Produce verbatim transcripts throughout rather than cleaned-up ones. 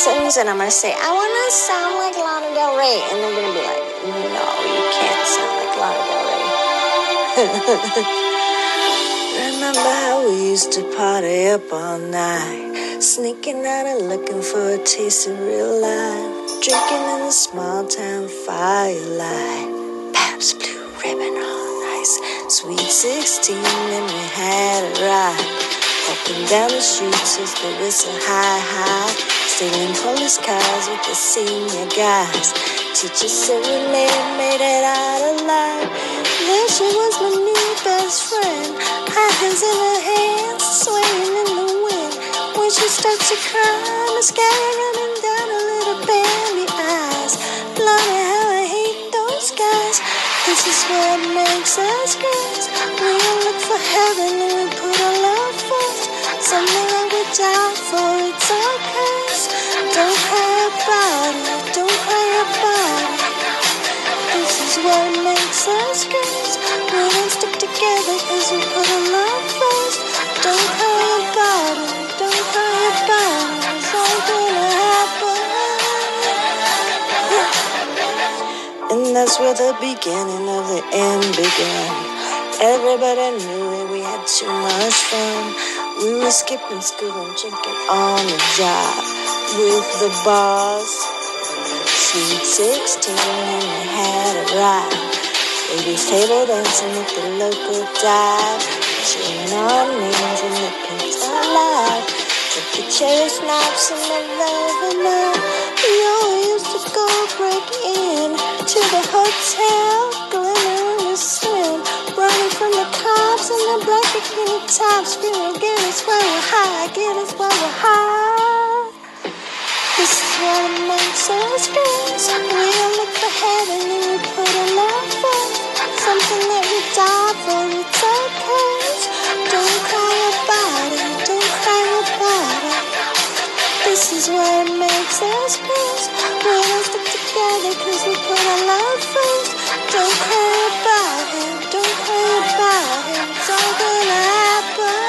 sentence and I'm going to say, I want to sound like Lana Del Rey. And they're going to be like, no, you can't sound like Lana Del Rey. Remember how we used to party up all night, sneaking out and looking for a taste of real life, drinking in the small town firelight, Pabst Blue Ribbon on ice, sweet sixteen, and we had it right. Up and down the streets as the whistle high, high, stealing police cars with the senior guys. Teacher said we made it, made it out alive. There she was, my new best friend, high hands in her hands, swaying in the wind. When she starts to cry, mascara running down her little baby eyes. Lordy, how I hate those guys. This is what makes us girls. We all look for heaven and we put our love first. Something like we die for, it's our curse. Don't cry about it, don't cry about it. This is what makes us girls. We don't stick together cause we put our love first. Don't cry about it, don't cry about it. It's all gonna happen. And that's where the beginning of the end began. Everybody knew that we had too much fun. We were skipping school and drinking on the job with the boss. Sweet sixteen and we had it right. Ladies table dancing at the local dive, cheering our names and the pinks alive. Took the cherry snaps and the velvet night. We all used to go break in to the hotel, glimmering the sin, running from the cops and the black bikini tops, screaming, get us while we're high, get us while we're high. This is what makes us girls. We all look for heaven and we put our love first. Something that we die for, it's our curse. Don't cry about it, don't cry about it. This is what makes us girls. We don't stick together cause we put our love first. Don't cry about it, don't cry about it. It's all gonna happen.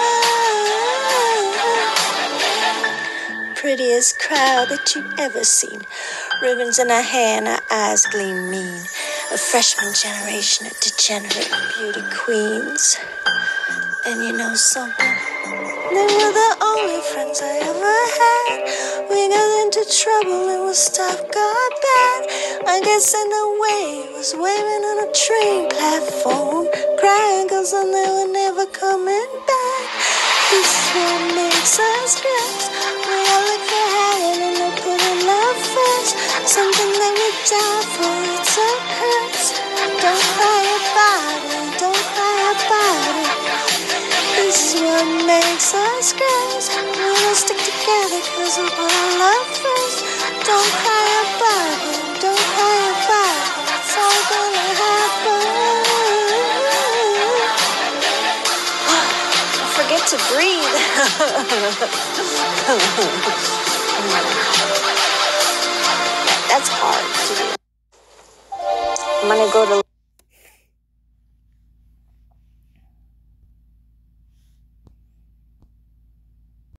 Prettiest crowd that you've ever seen. Ribbons in her hair and her eyes gleam mean. A freshman generation of degenerate beauty queens. And you know something? They were the only friends I ever had. We got into trouble and when stuff got bad, I guess in a way it was waving on a train platform, crying cause I knew we're never coming back. This is what makes us girls. We all look for heaven and we put our love first. Something that we die for, it's a curse. Don't cry about it, don't cry about it. This is what makes us girls. We don't stick together cause we put our love first. Don't cry about it, don't cry about it. It's all gonna happen. Don't forget to breathe. That's hard to do. I'm gonna go to